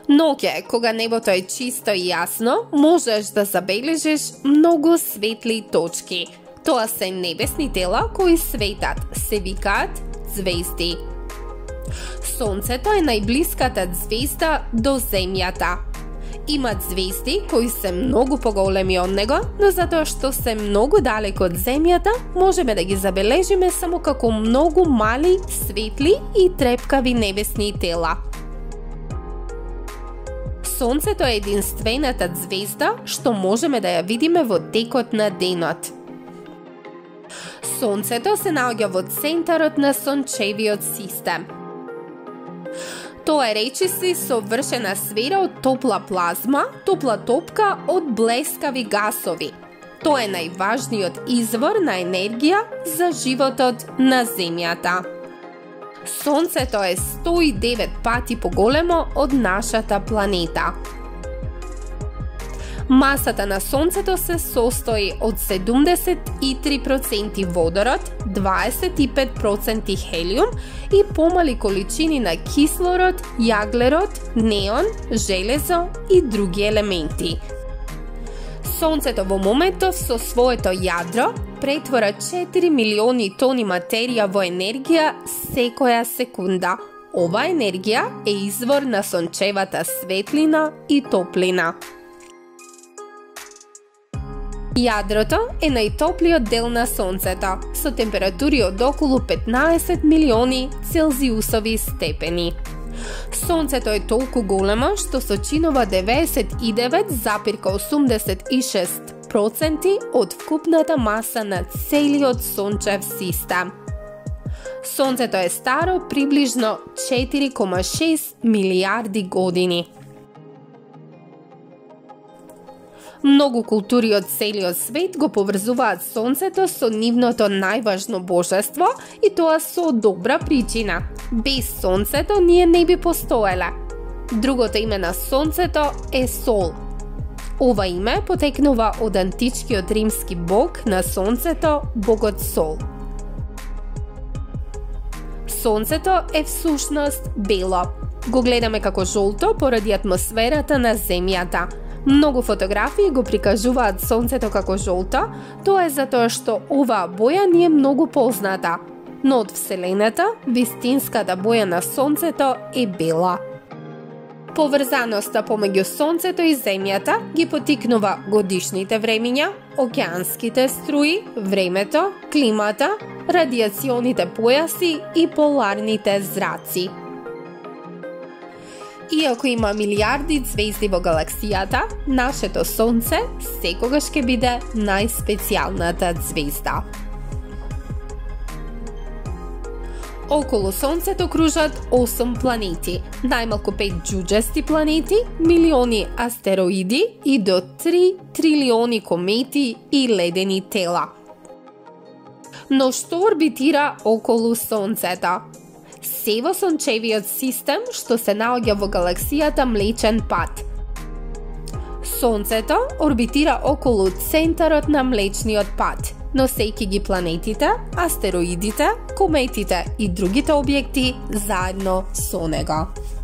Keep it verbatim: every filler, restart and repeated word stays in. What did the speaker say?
Ноќе, кога небото е чисто и јасно, можеш да забележиш многу светли точки. Тоа се небесни тела кои светат, се викаат звезди. Сонцето е најблиската звезда до Земјата. Има звезди кои се многу поголеми од него, но затоа што се многу далеко од Земјата, можеме да ги забележиме само како многу мали, светли и трепкави небесни тела. Сонцето е единствената звезда што можеме да ја видиме во текот на денот. Сонцето се наоѓа во центарот на сончевиот систем. Тоа е речиси совршена сфера од топла плазма, топла топка од блескави гасови. Тоа е најважниот извор на енергија за животот на Земјата. Сонцето е сто и девет пати поголемо од нашата планета. Масата на Сонцето се состои од седумдесет и три проценти водород, дваесет и пет проценти хелиум и помали количини на кислород, јаглерод, неон, железо и други елементи. Сонцето во моментов со своето јадро претвора четири милиони тони материја во енергија секоја секунда. Ова енергија е извор на сончевата светлина и топлина. Јадрото е најтоплиот дел на Сонцето, со температури од околу петнаесет милиони целзиусови степени. Сонцето е толку големо што сочинува деветдесет и девет запирка осумдесет и шест проценти од вкупната маса на целиот сончев систем. Сонцето е старо приближно четири кома шест милијарди години. Многу култури од целиот свет го поврзуваат Сонцето со нивното најважно божество и тоа со добра причина. Без Сонцето ние не би постоеле. Другото име на Сонцето е Сол. Ова име потекнува од античкиот римски бог на Сонцето, богот Сол. Сонцето е всушност бело. Го гледаме како жолто поради атмосферата на Земјата. Многу фотографии го прикажуваат Сонцето како жолто, тоа е затоа што оваа боја ни е многу позната. Но од Вселената, вистинската боја на Сонцето е бела. Поврзаноста помеѓу Сонцето и Земјата ги потикнува годишните времиња, океанските струи, времето, климата, радиационите појаси и поларните зраци. Иако има милијарди звезди во галаксијата, нашето Сонце секогаш ќе биде најспецијалната звезда. Околу Сонцето кружат осум планети, најмалку пет џуџести планети, милиони астероиди и до три трилиони комети и ледени тела. Но што орбитира околу Сонцето? Се во сончевиот систем што се наоѓа во галаксијата Млечен пат. Сонцето орбитира околу центарот на Млечниот пат, носејќи ги планетите, астероидите, кометите и другите објекти заедно со него.